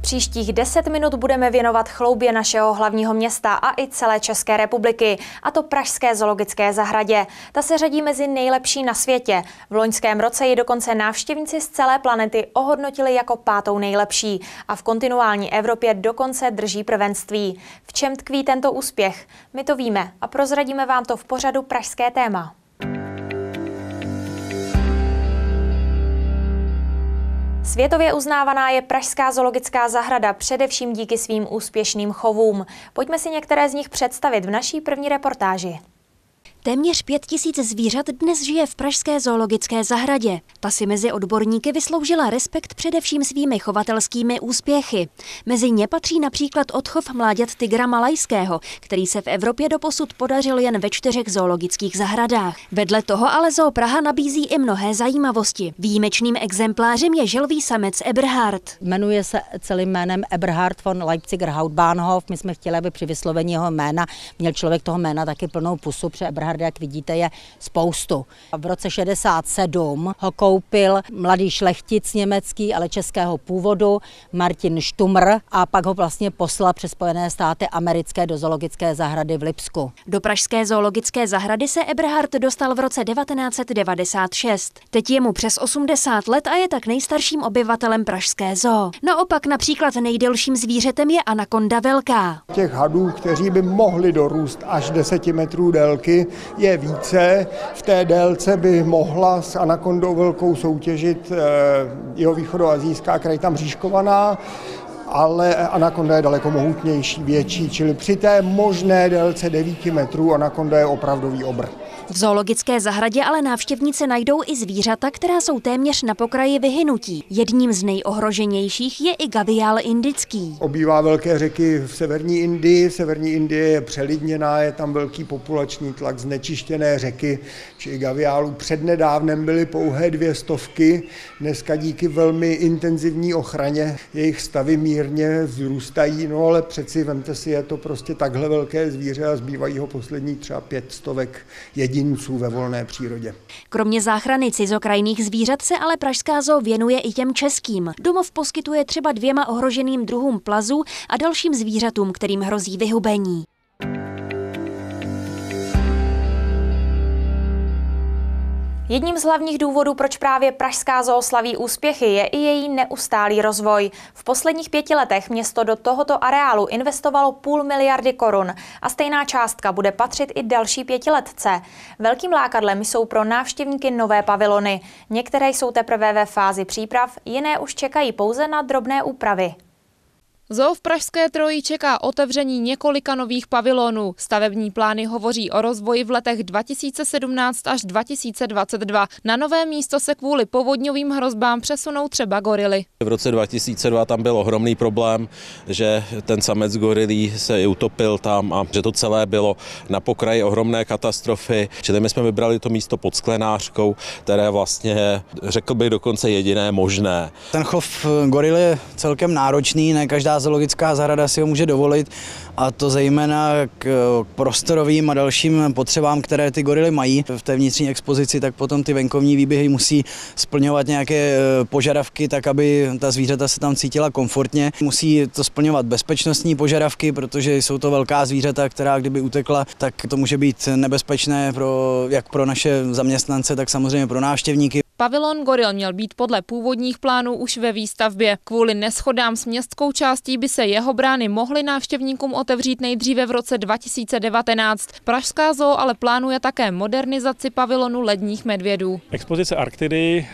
Příštích 10 minut budeme věnovat chloubě našeho hlavního města a i celé České republiky, a to Pražské zoologické zahradě. Ta se řadí mezi nejlepší na světě. V loňském roce ji dokonce návštěvníci z celé planety ohodnotili jako 5. nejlepší a v kontinuální Evropě dokonce drží prvenství. V čem tkví tento úspěch? My to víme a prozradíme vám to v pořadu Pražské téma. Světově uznávaná je Pražská zoologická zahrada především díky svým úspěšným chovům. Pojďme si některé z nich představit v naší první reportáži. Téměř 5 000 zvířat dnes žije v Pražské zoologické zahradě. Ta si mezi odborníky vysloužila respekt především svými chovatelskými úspěchy. Mezi ně patří například odchov mláďat tygra malajského, který se v Evropě doposud podařil jen ve 4 zoologických zahradách. Vedle toho ale Zoo Praha nabízí i mnohé zajímavosti. Výjimečným exemplářem je želvý samec Eberhard. Jmenuje se celým jménem Eberhard von Leipziger Hautbahnhof. My jsme chtěli, aby při vyslovení jeho jména měl člověk toho jména taky plnou pusu, protože Eberhard, jak vidíte, je spoustu. V roce 67 ho koupil mladý šlechtic německý, ale českého původu, Martin Štumr, a pak ho vlastně poslal přes Spojené státy americké do zoologické zahrady v Lipsku. Do Pražské zoologické zahrady se Eberhard dostal v roce 1996. Teď je mu přes 80 let a je tak nejstarším obyvatelem Pražské zoo. Naopak například nejdelším zvířetem je anakonda velká. Těch hadů, kteří by mohli dorůst až 10 metrů délky, je více. V té délce by mohla s anakondou velkou soutěžit jihovýchodoasijská krajta mřížkovaná, ale anakonda je daleko mohutnější, větší, čili při té možné délce 9 metrů anakonda je opravdový obr. V zoologické zahradě ale návštěvníci najdou i zvířata, která jsou téměř na pokraji vyhynutí. Jedním z nejohroženějších je i gaviál indický. Obývá velké řeky v severní Indii. Severní Indie je přelidněná, je tam velký populační tlak, znečištěné řeky, či gaviálů přednedávnem byly pouhé 200. Dneska díky velmi intenzivní ochraně jejich stavy mírně vzrůstají, no ale přeci vemte si, je to prostě takhle velké zvíře a zbývají ho poslední třeba 500 jedinců ve volné přírodě. Kromě záchrany cizokrajných zvířat se ale Pražská zoo věnuje i těm českým. Domov poskytuje třeba 2 ohroženým druhům plazů a dalším zvířatům, kterým hrozí vyhubení. Jedním z hlavních důvodů, proč právě Pražská zoo slaví úspěchy, je i její neustálý rozvoj. V posledních 5 letech město do tohoto areálu investovalo 500 miliardy korun a stejná částka bude patřit i další 5letce. Velkým lákadlem jsou pro návštěvníky nové pavilony. Některé jsou teprve ve fázi příprav, jiné už čekají pouze na drobné úpravy. Zoo v Pražské Troji čeká otevření několika nových pavilonů. Stavební plány hovoří o rozvoji v letech 2017 až 2022. Na nové místo se kvůli povodňovým hrozbám přesunou třeba gorily. V roce 2002 tam byl ohromný problém, že ten samec gorilí se i utopil tam a že to celé bylo na pokraji ohromné katastrofy. Čili my jsme vybrali to místo pod Sklenářkou, které vlastně, řekl bych, dokonce jediné možné. Ten chov goril je celkem náročný, ne každá zoologická zahrada si ho může dovolit, a to zejména k prostorovým a dalším potřebám, které ty gorily mají. V té vnitřní expozici tak potom ty venkovní výběhy musí splňovat nějaké požadavky, tak aby ta zvířata se tam cítila komfortně. Musí to splňovat bezpečnostní požadavky, protože jsou to velká zvířata, která kdyby utekla, tak to může být nebezpečné jak pro naše zaměstnance, tak samozřejmě pro návštěvníky. Pavilon goril měl být podle původních plánů už ve výstavbě. Kvůli neshodám s městskou částí by se jeho brány mohly návštěvníkům otevřít nejdříve v roce 2019. Pražská zoo ale plánuje také modernizaci pavilonu ledních medvědů. Expozice Arktidy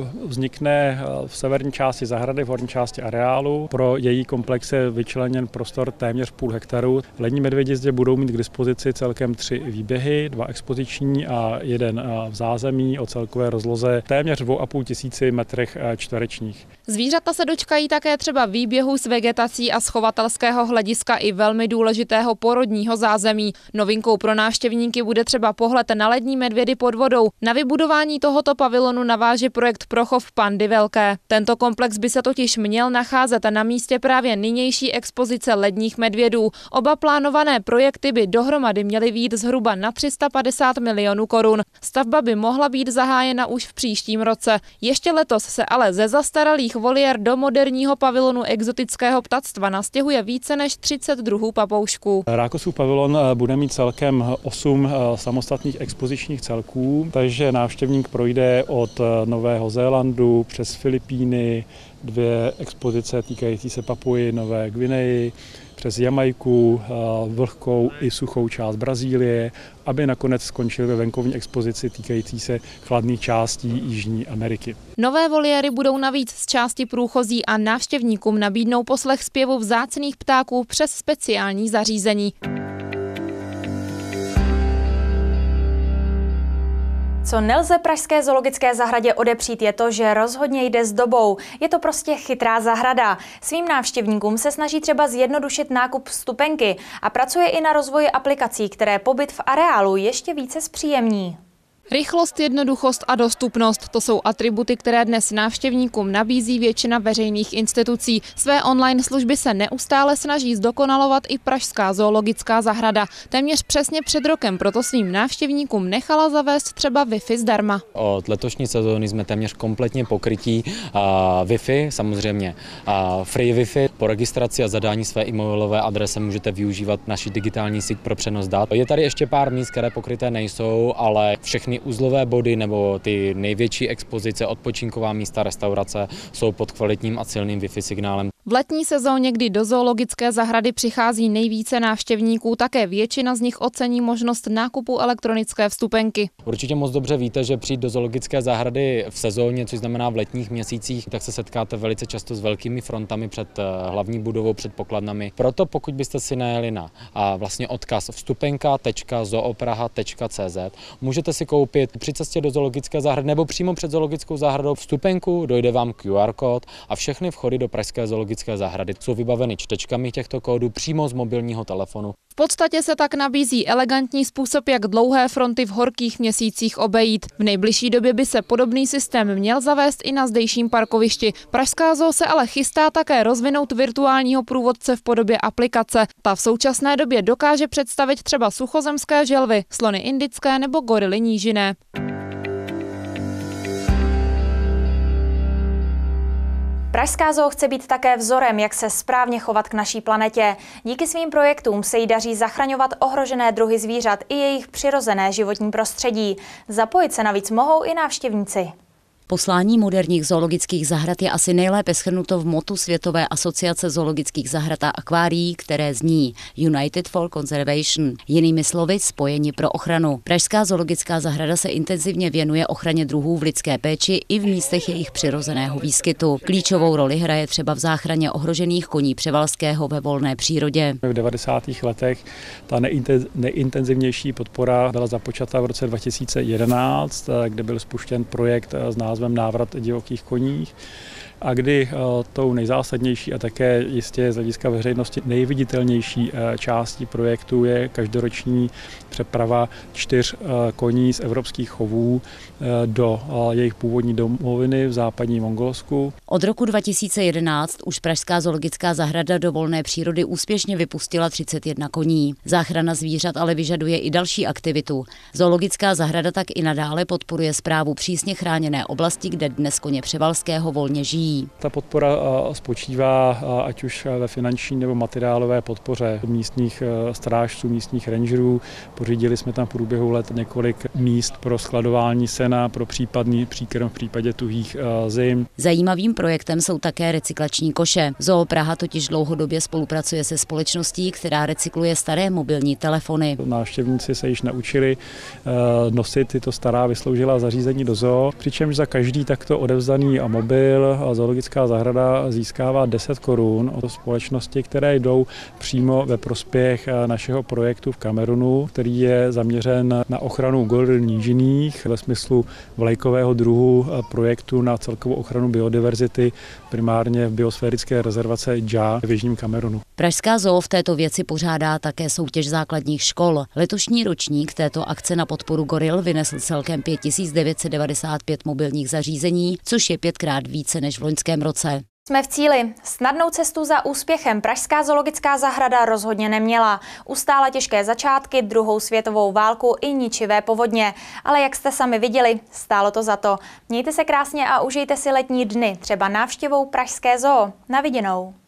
vznikne v severní části zahrady, v horní části areálu. Pro její komplex je vyčleněn prostor téměř 0,5 hektaru. Lední medvědi zde budou mít k dispozici celkem 3 výběhy, 2 expoziční a 1 v zázemí o celkové rozloze téměř 2,5 tisíci metrech čtverečních. Zvířata se dočkají také třeba výběhu s vegetací a z chovatelského hlediska i velmi důležitého porodního zázemí. Novinkou pro návštěvníky bude třeba pohled na lední medvědy pod vodou. Na vybudování tohoto pavilonu naváže projekt pro chov pandy velké. Tento komplex by se totiž měl nacházet na místě právě nynější expozice ledních medvědů. Oba plánované projekty by dohromady měly vyjít zhruba na 350 milionů korun. Stavba by mohla být zahájena už v příštím příštím roce. Ještě letos se ale ze zastaralých voliér do moderního pavilonu exotického ptactva nastěhuje více než 30 druhů papoušků. Rákosův pavilon bude mít celkem 8 samostatných expozičních celků, takže návštěvník projde od Nového Zélandu přes Filipíny, 2 expozice týkající se Papuji Nové Guineji, přes Jamajku, vlhkou i suchou část Brazílie, aby nakonec skončil ve venkovní expozici týkající se chladných částí Jižní Ameriky. Nové voliéry budou navíc z části průchozí a návštěvníkům nabídnou poslech zpěvu vzácných ptáků přes speciální zařízení. Co nelze pražské zoologické zahradě odepřít je to, že rozhodně jde s dobou. Je to prostě chytrá zahrada. Svým návštěvníkům se snaží třeba zjednodušit nákup vstupenky a pracuje i na rozvoji aplikací, které pobyt v areálu ještě více zpříjemní. Rychlost, jednoduchost a dostupnost, to jsou atributy, které dnes návštěvníkům nabízí většina veřejných institucí. Své online služby se neustále snaží zdokonalovat i pražská zoologická zahrada. Téměř přesně před rokem proto svým návštěvníkům nechala zavést třeba Wi-Fi zdarma. Od letošní sezóny jsme téměř kompletně pokrytí Wi-Fi, samozřejmě free Wi-Fi. Po registraci a zadání své e-mailové adrese můžete využívat naši digitální síť pro přenos dat. Je tady ještě pár míst, které pokryté nejsou, ale všechny uzlové body nebo ty největší expozice, odpočinková místa, restaurace jsou pod kvalitním a silným Wi-Fi signálem. V letní sezóně, kdy do zoologické zahrady přichází nejvíce návštěvníků, také většina z nich ocení možnost nákupu elektronické vstupenky. Určitě moc dobře víte, že přijít do zoologické zahrady v sezóně, což znamená v letních měsících, tak se setkáte velice často s velkými frontami před hlavní budovou, před pokladnami. Proto pokud byste si najeli na vlastně odkaz vstupenka.zoopraha.cz, můžete si koupit při cestě do zoologické zahrady nebo přímo před zoologickou zahradou vstupenku, dojde vám QR kód a všechny vchody do pražské zoologické zahrady jsou vybaveny čtečkami těchto kódů přímo z mobilního telefonu. V podstatě se tak nabízí elegantní způsob, jak dlouhé fronty v horkých měsících obejít. V nejbližší době by se podobný systém měl zavést i na zdejším parkovišti. Pražská zoo se ale chystá také rozvinout virtuálního průvodce v podobě aplikace. Ta v současné době dokáže představit třeba suchozemské želvy, slony indické nebo gorily nížinné. Pražská zoo chce být také vzorem, jak se správně chovat k naší planetě. Díky svým projektům se jí daří zachraňovat ohrožené druhy zvířat i jejich přirozené životní prostředí. Zapojit se navíc mohou i návštěvníci. Poslání moderních zoologických zahrad je asi nejlépe shrnuto v motu Světové asociace zoologických zahrad a akvárií, které zní United for Conservation, jinými slovy spojeni pro ochranu. Pražská zoologická zahrada se intenzivně věnuje ochraně druhů v lidské péči i v místech jejich přirozeného výskytu. Klíčovou roli hraje třeba v záchraně ohrožených koní převalského ve volné přírodě. V 90. letech ta nejintenzivnější podpora byla započata v roce 2011, kde byl spuštěn projekt s názvem Návrat divokých koních a kdy tou nejzásadnější a také jistě z hlediska veřejnosti nejviditelnější částí projektu je každoroční přeprava 4 koní z evropských chovů do jejich původní domoviny v západním Mongolsku. Od roku 2011 už Pražská zoologická zahrada do volné přírody úspěšně vypustila 31 koní. Záchrana zvířat ale vyžaduje i další aktivitu. Zoologická zahrada tak i nadále podporuje správu přísně chráněné oblasti, kde dnes koně převalského volně žijí. Ta podpora spočívá ať už ve finanční nebo materiálové podpoře místních strážců, místních rangerů. Pořídili jsme tam v průběhu let několik míst pro skladování sena, pro případný příkrm v případě tuhých zim. Zajímavým projektem jsou také recyklační koše. Zoo Praha totiž dlouhodobě spolupracuje se společností, která recykluje staré mobilní telefony. Návštěvníci se již naučili nosit tyto stará vysloužilá zařízení do zoo, přičemž za každý takto odevzdaný mobil zoologická zahrada získává 10 korun od společnosti, které jdou přímo ve prospěch našeho projektu v Kamerunu, který je zaměřen na ochranu goril nížinných ve smyslu vlajkového druhu projektu na celkovou ochranu biodiverzity, primárně v biosférické rezervace Dža v jižním Kamerunu. Pražská zoo v této věci pořádá také soutěž základních škol. Letošní ročník této akce na podporu goril vynesl celkem 5995 mobilních zařízení, což je 5krát více než v loňském roce. Jsme v cíli. Snadnou cestu za úspěchem pražská zoologická zahrada rozhodně neměla. Ustála těžké začátky, druhou světovou válku i ničivé povodně. Ale jak jste sami viděli, stálo to za to. Mějte se krásně a užijte si letní dny, třeba návštěvou pražské zoo. Na viděnou.